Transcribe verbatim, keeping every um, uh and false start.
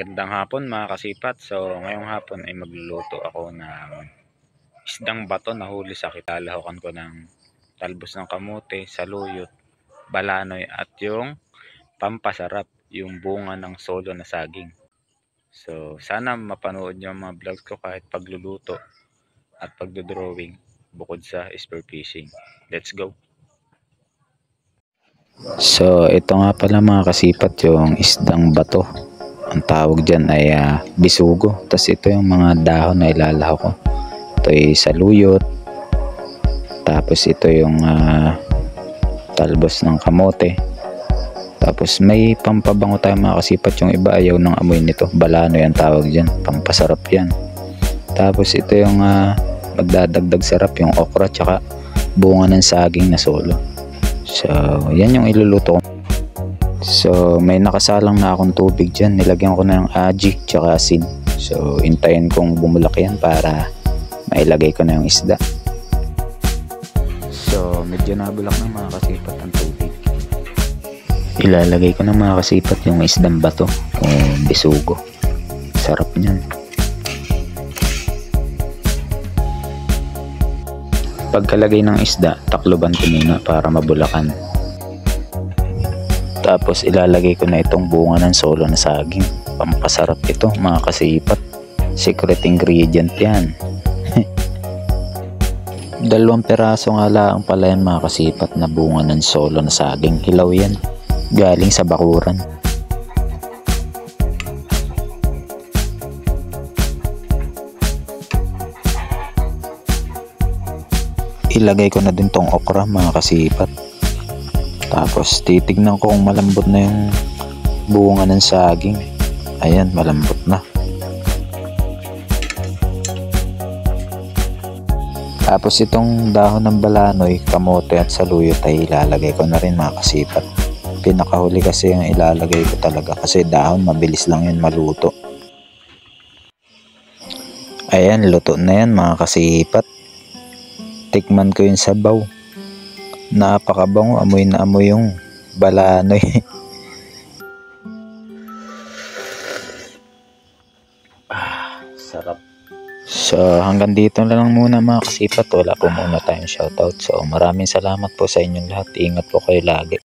Magandang hapon mga kasipat. So ngayong hapon ay magluluto ako ng isdang bato na huli sa kitalahukan ko ng talbos ng kamote, saluyot, balanoy at yung pampasarap, yung bunga ng solo na saging. So sana mapanood nyo ang mga vlogs ko kahit pagluluto at pagdodrawing bukod sa spear fishing. Let's go! So ito nga pala mga kasipat yung isdang bato. Ang tawag dyan ay uh, bisugo. Tapos ito yung mga dahon na ilalaho ko. Ito ay saluyot. Tapos ito yung uh, talbos ng kamote. Tapos may pampabango tayo mga kasipat. Yung iba ayaw ng amoy nito. Balanoy ang tawag dyan. Pampasarap yan. Tapos ito yung uh, magdadagdag sarap. Yung okra tsaka bunga ng saging na solo. So yan yung iluluto ko. So may nakasalang na akong tubig dyan. Nilagyan ko na ng aji tsaka asin. So hintayin kong bumulak yan para mailagay ko na yung isda. So medyo nabulak na mga kasipat ang tubig. Ilalagay ko na mga kasipat yung isdang bato o bisugo. Sarap nyan. Pagkalagay ng isda, takloban ko muna para mabulakan. Tapos ilalagay ko na itong bunga ng solo na saging. Pampasarap ito mga kasipat. Secret ingredient yan. Dalawang peraso nga lang pala yan mga kasipat na bunga ng solo na saging. Hilaw yan. Galing sa bakuran. Ilagay ko na din tong okra mga kasipat. Tapos titignan ko kung malambot na yung bunga ng saging. Ayan, malambot na. Tapos itong dahon ng balanoy, kamote at saluyot ay ilalagay ko na rin mga kasipat. Pinakahuli kasi yung ilalagay ko talaga kasi dahon mabilis lang yun maluto. Ayan, luto na yan mga kasipat. Tikman ko yung sabaw. Napakabango, amoy na amoy yung balanoy. Ah, sarap. So hanggang dito na lang muna mga kasipat. Wala po muna tayong shoutout. So maraming salamat po sa inyong lahat. Ingat po kayo lagi.